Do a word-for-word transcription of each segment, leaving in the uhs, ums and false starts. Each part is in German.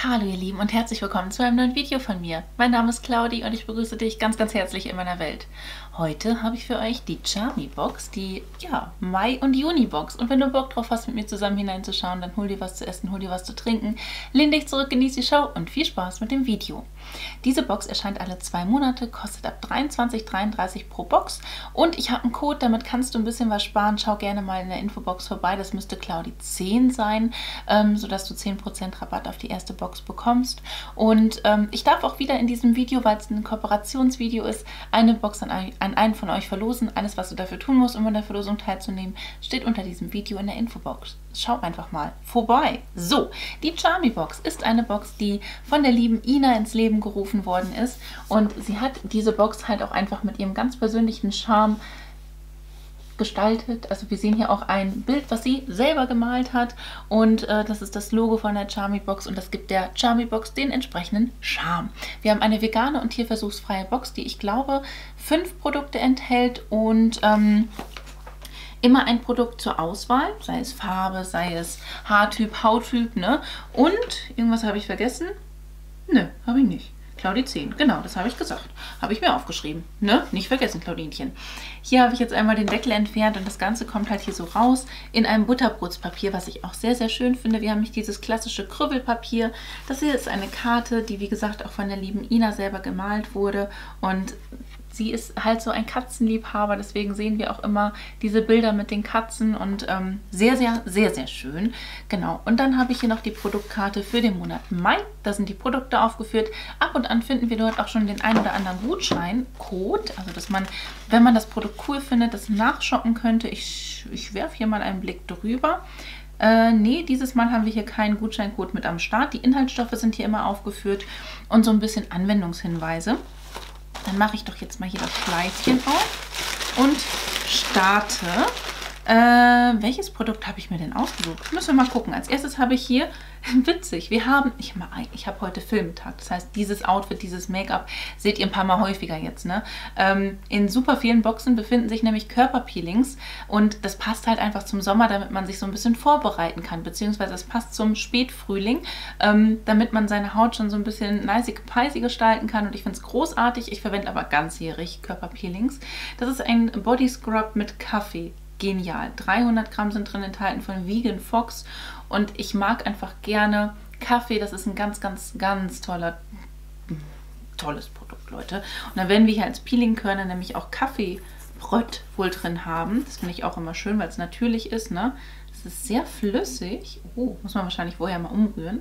Hallo ihr Lieben und herzlich willkommen zu einem neuen Video von mir. Mein Name ist Claudi und ich begrüße dich ganz, ganz herzlich in meiner Welt. Heute habe ich für euch die Charmy Box, die ja, Mai- und Juni-Box. Und wenn du Bock drauf hast, mit mir zusammen hineinzuschauen, dann hol dir was zu essen, hol dir was zu trinken, lehn dich zurück, genieß die Show und viel Spaß mit dem Video. Diese Box erscheint alle zwei Monate, kostet ab dreiundzwanzig dreiunddreißig pro Box und ich habe einen Code, damit kannst du ein bisschen was sparen. Schau gerne mal in der Infobox vorbei, das müsste Claudi zehn sein, ähm, sodass du zehn Prozent Rabatt auf die erste Box bekommst. Und ähm, ich darf auch wieder in diesem Video, weil es ein Kooperationsvideo ist, eine Box an, ein, an einen von euch verlosen. Alles, was du dafür tun musst, um an der Verlosung teilzunehmen, steht unter diesem Video in der Infobox. Schau einfach mal vorbei. So, die Charmy Box ist eine Box, die von der lieben Ina ins Leben gerufen worden ist. Und sie hat diese Box halt auch einfach mit ihrem ganz persönlichen Charme gestaltet. Also wir sehen hier auch ein Bild, was sie selber gemalt hat. Und äh, das ist das Logo von der Charmy Box. Und das gibt der Charmy Box den entsprechenden Charme. Wir haben eine vegane und tierversuchsfreie Box, die ich glaube fünf Produkte enthält und ähm, immer ein Produkt zur Auswahl, sei es Farbe, sei es Haartyp, Hauttyp, ne? Und irgendwas habe ich vergessen? Nö, habe ich nicht. Claudi zehn, genau, das habe ich gesagt. Habe ich mir aufgeschrieben, ne? Nicht vergessen, Claudinchen. Hier habe ich jetzt einmal den Deckel entfernt und das Ganze kommt halt hier so raus in einem Butterbrotspapier, was ich auch sehr, sehr schön finde. Wir haben nicht dieses klassische Krüppelpapier. Das hier ist eine Karte, die wie gesagt auch von der lieben Ina selber gemalt wurde und sie ist halt so ein Katzenliebhaber, deswegen sehen wir auch immer diese Bilder mit den Katzen und ähm, sehr, sehr, sehr, sehr schön. Genau, und dann habe ich hier noch die Produktkarte für den Monat Mai. Da sind die Produkte aufgeführt. Ab und an finden wir dort auch schon den ein oder anderen Gutscheincode, also dass man, wenn man das Produkt cool findet, das nachshoppen könnte. Ich, ich werfe hier mal einen Blick drüber. Äh, nee, dieses Mal haben wir hier keinen Gutscheincode mit am Start. Die Inhaltsstoffe sind hier immer aufgeführt und so ein bisschen Anwendungshinweise. Dann mache ich doch jetzt mal hier das Schleifchen auf und starte. Äh, welches Produkt habe ich mir denn ausgesucht? Müssen wir mal gucken. Als erstes habe ich hier, witzig, wir haben, ich, ich habe heute Filmtag, das heißt, dieses Outfit, dieses Make-up seht ihr ein paar Mal häufiger jetzt, ne? Ähm, in super vielen Boxen befinden sich nämlich Körperpeelings und das passt halt einfach zum Sommer, damit man sich so ein bisschen vorbereiten kann, beziehungsweise es passt zum Spätfrühling, ähm, damit man seine Haut schon so ein bisschen nicey-peisy gestalten kann und ich finde es großartig. Ich verwende aber ganzjährig Körperpeelings. Das ist ein Body Scrub mit Kaffee. Genial. dreihundert Gramm sind drin enthalten von Vegan Fox und ich mag einfach gerne Kaffee. Das ist ein ganz, ganz, ganz toller, tolles Produkt, Leute. Und dann werden wir hier als Peelingkörner nämlich auch Kaffeebrött wohl drin haben. Das finde ich auch immer schön, weil es natürlich ist, ne? Das ist sehr flüssig. Oh, muss man wahrscheinlich vorher mal umrühren.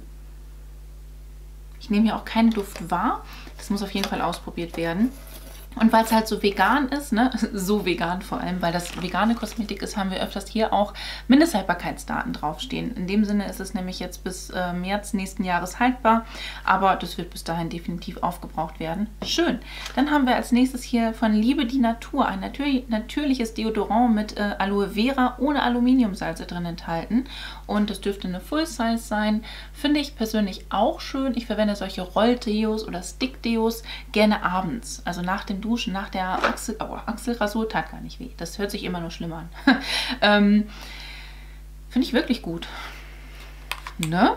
Ich nehme hier auch keinen Duft wahr. Das muss auf jeden Fall ausprobiert werden. Und weil es halt so vegan ist, ne, so vegan vor allem, weil das vegane Kosmetik ist, haben wir öfters hier auch Mindesthaltbarkeitsdaten draufstehen. In dem Sinne ist es nämlich jetzt bis äh, März nächsten Jahres haltbar, aber das wird bis dahin definitiv aufgebraucht werden. Schön. Dann haben wir als nächstes hier von Liebe die Natur ein natür natürliches Deodorant mit äh, Aloe Vera ohne Aluminiumsalze drin enthalten. Und das dürfte eine Full-Size sein. Finde ich persönlich auch schön. Ich verwende solche Roll-Deos oder Stick-Deos gerne abends, also nach dem Duschen, nach der Achsel, oh, Achselrasur, tat gar nicht weh. Das hört sich immer nur schlimmer an. ähm, Finde ich wirklich gut. Ne?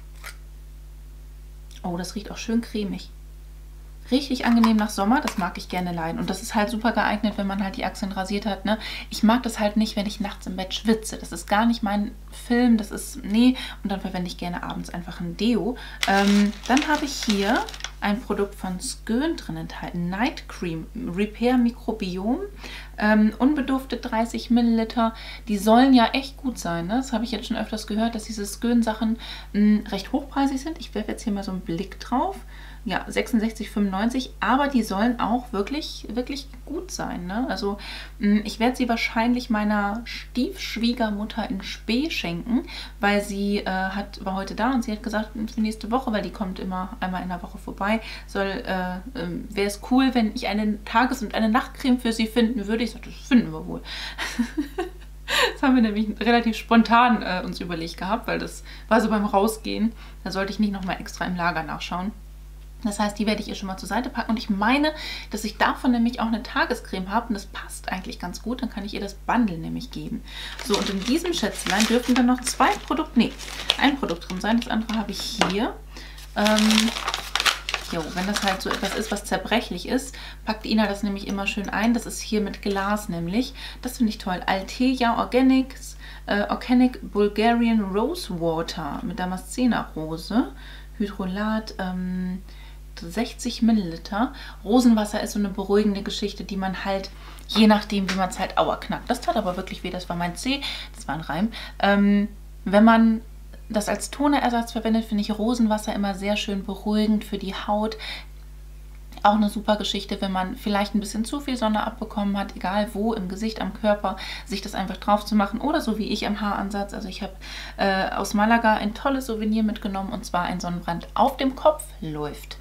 Oh, das riecht auch schön cremig. Richtig angenehm nach Sommer, das mag ich gerne leiden. Und das ist halt super geeignet, wenn man halt die Achseln rasiert hat, ne? Ich mag das halt nicht, wenn ich nachts im Bett schwitze. Das ist gar nicht mein Film, das ist, nee. Und dann verwende ich gerne abends einfach ein Deo. Ähm, dann habe ich hier ein Produkt von Skön drin enthalten. Night Cream Repair Mikrobiom. Ähm, unbeduftet dreißig Milliliter. Die sollen ja echt gut sein, ne? Das habe ich jetzt schon öfters gehört, dass diese Skön-Sachen recht hochpreisig sind. Ich werfe jetzt hier mal so einen Blick drauf. Ja, sechsundsechzig fünfundneunzig, aber die sollen auch wirklich, wirklich gut sein, ne? Also ich werde sie wahrscheinlich meiner Stiefschwiegermutter in Spee schenken, weil sie äh, hat, war heute da und sie hat gesagt, für nächste Woche, weil die kommt immer einmal in der Woche vorbei, soll, äh, äh, wäre es cool, wenn ich eine Tages- und eine Nachtcreme für sie finden würde. Ich sagte, das finden wir wohl. Das haben wir nämlich relativ spontan äh, uns überlegt gehabt, weil das war so beim Rausgehen. Da sollte ich nicht nochmal extra im Lager nachschauen. Das heißt, die werde ich ihr schon mal zur Seite packen. Und ich meine, dass ich davon nämlich auch eine Tagescreme habe. Und das passt eigentlich ganz gut. Dann kann ich ihr das Bundle nämlich geben. So, und in diesem Schätzlein dürfen dann noch zwei Produkte, nee, ein Produkt drin sein. Das andere habe ich hier. Ähm, jo, wenn das halt so etwas ist, was zerbrechlich ist, packt Ina das nämlich immer schön ein. Das ist hier mit Glas nämlich. Das finde ich toll. Alteja Organics, äh, Organic Bulgarian Rose Water mit Damaszener-Rose. Hydrolat, ähm, sechzig Milliliter. Rosenwasser ist so eine beruhigende Geschichte, die man halt, je nachdem, wie man es halt, aua, knackt. Das tat aber wirklich weh, das war mein C, das war ein Reim. Ähm, wenn man das als Tonerersatz verwendet, finde ich Rosenwasser immer sehr schön beruhigend für die Haut. Auch eine super Geschichte, wenn man vielleicht ein bisschen zu viel Sonne abbekommen hat, egal wo, im Gesicht, am Körper, sich das einfach drauf zu machen. Oder so wie ich am Haaransatz. Also ich habe äh, aus Malaga ein tolles Souvenir mitgenommen, und zwar ein Sonnenbrand auf dem Kopf läuft.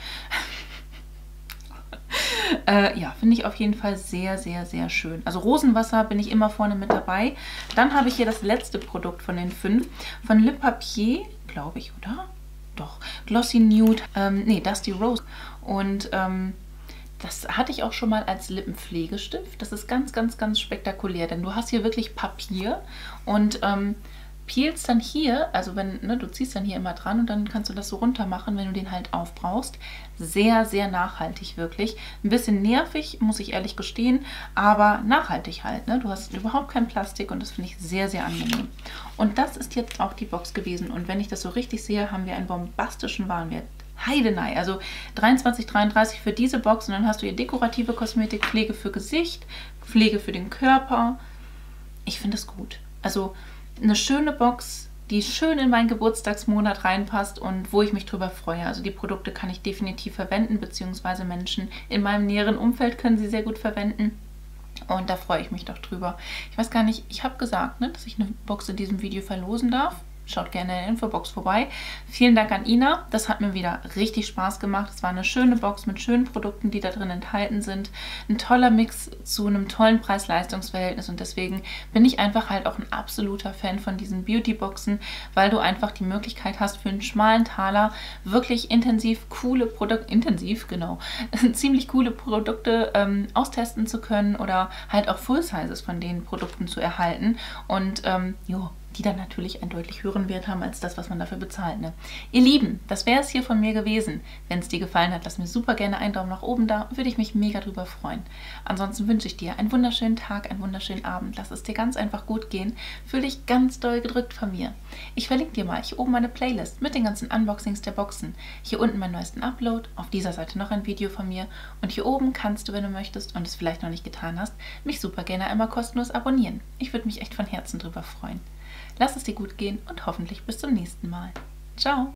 Äh, ja, finde ich auf jeden Fall sehr, sehr, sehr schön. Also Rosenwasser bin ich immer vorne mit dabei. Dann habe ich hier das letzte Produkt von den fünf. Von Le Papier, glaube ich, oder? Doch. Glossy Nude. Ähm, nee, Dusty Rose. Und ähm, das hatte ich auch schon mal als Lippenpflegestift. Das ist ganz, ganz, ganz spektakulär, denn du hast hier wirklich Papier und ähm, peelst dann hier, also wenn, ne, du ziehst dann hier immer dran und dann kannst du das so runter machen, wenn du den halt aufbrauchst. Sehr, sehr nachhaltig wirklich. Ein bisschen nervig, muss ich ehrlich gestehen, aber nachhaltig halt. Ne? Du hast überhaupt kein Plastik und das finde ich sehr, sehr angenehm. Und das ist jetzt auch die Box gewesen. Und wenn ich das so richtig sehe, haben wir einen bombastischen Warenwert. Heidenei, also dreiundzwanzig dreiunddreißig für diese Box, und dann hast du hier dekorative Kosmetik, Pflege für Gesicht, Pflege für den Körper. Ich finde es gut. Also eine schöne Box, die schön in meinen Geburtstagsmonat reinpasst und wo ich mich drüber freue. Also die Produkte kann ich definitiv verwenden, beziehungsweise Menschen in meinem näheren Umfeld können sie sehr gut verwenden. Und da freue ich mich doch drüber. Ich weiß gar nicht, ich habe gesagt, ne, dass ich eine Box in diesem Video verlosen darf. Schaut gerne in der Infobox vorbei. Vielen Dank an Ina. Das hat mir wieder richtig Spaß gemacht. Es war eine schöne Box mit schönen Produkten, die da drin enthalten sind. Ein toller Mix zu einem tollen Preis-Leistungs-Verhältnis. Und deswegen bin ich einfach halt auch ein absoluter Fan von diesen Beauty-Boxen, weil du einfach die Möglichkeit hast, für einen schmalen Taler wirklich intensiv coole Produkte, intensiv, genau, ziemlich coole Produkte ähm, austesten zu können oder halt auch Full-Sizes von den Produkten zu erhalten. Und ähm, jo, die dann natürlich einen deutlich höheren Wert haben als das, was man dafür bezahlt. Ne? Ihr Lieben, das wäre es hier von mir gewesen. Wenn es dir gefallen hat, lass mir super gerne einen Daumen nach oben da, würde ich mich mega drüber freuen. Ansonsten wünsche ich dir einen wunderschönen Tag, einen wunderschönen Abend. Lass es dir ganz einfach gut gehen. Fühl dich ganz doll gedrückt von mir. Ich verlinke dir mal hier oben meine Playlist mit den ganzen Unboxings der Boxen. Hier unten meinen neuesten Upload, auf dieser Seite noch ein Video von mir. Und hier oben kannst du, wenn du möchtest und es vielleicht noch nicht getan hast, mich super gerne einmal kostenlos abonnieren. Ich würde mich echt von Herzen drüber freuen. Lass es dir gut gehen und hoffentlich bis zum nächsten Mal. Ciao!